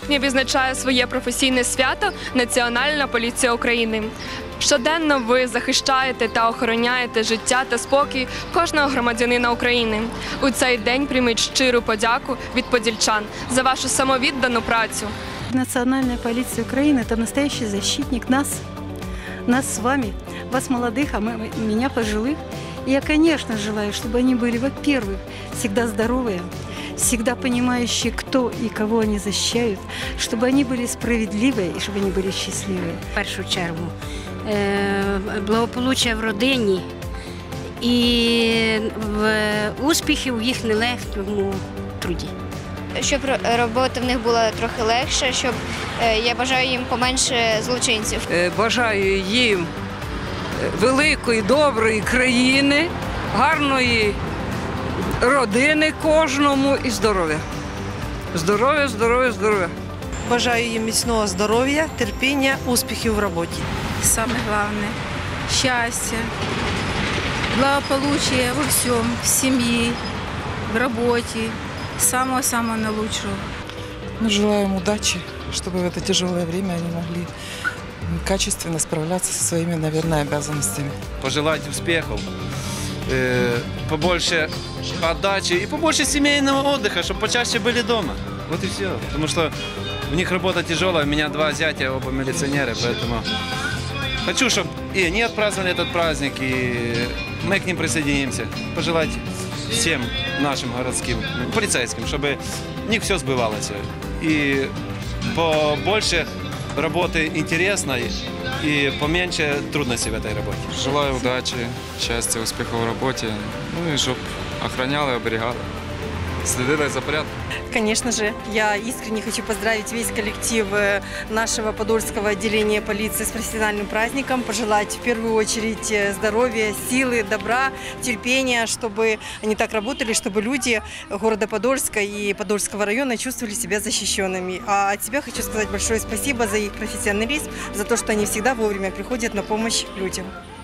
Сьогодні відзначає своє професійне свято Національна поліція України. Щоденно ви захищаєте та охороняєте життя та спокій кожного громадянина України. У цей день прийміть щиру подяку від подільчан за вашу самовіддану працю. Национальная полиция Украины – это настоящий защитник нас с вами, вас молодых, а меня пожилых. И я, конечно, желаю, чтобы они были, во-первых, всегда здоровые, всегда понимающие, кто и кого они защищают, чтобы они были справедливые и чтобы они были счастливые. В першу чергу благополуччя в родині і успіхів в їх нелегкому труді. Щоб робота в них була трохи легша, щоб я бажаю їм поменше злочинців. Бажаю їм великої, доброї країни, гарної родини кожному і здоров'я. Здоров'я, здоров'я, здоров'я. Бажаю їм міцного здоров'я, терпіння, успіхів в роботі. Самое главное – счастье, благополучие во всем, в семье, в работе, самого-самого наилучшего. Желаем удачи, чтобы в это тяжелое время они могли качественно справляться со своими, наверное, обязанностями. Пожелать успехов, побольше отдачи и побольше семейного отдыха, чтобы почаще были дома. Вот и все. Потому что у них работа тяжелая, у меня два зятя, оба милиционеры, поэтому хочу, чтобы и они отпраздновали этот праздник, и мы к ним присоединимся. Пожелать всем нашим городским полицейским, чтобы у них все сбывалось. И побольше работы интересной и поменьше трудностей в этой работе. Желаю удачи, счастья, успехов в работе, ну и чтобы охраняли, оберегали, следили за порядком. Конечно же, я искренне хочу поздравить весь коллектив нашего подольского отделения полиции с профессиональным праздником, пожелать в первую очередь здоровья, силы, добра, терпения, чтобы они так работали, чтобы люди города Подольска и Подольского района чувствовали себя защищенными. А от себя хочу сказать большое спасибо за их профессионализм, за то, что они всегда вовремя приходят на помощь людям.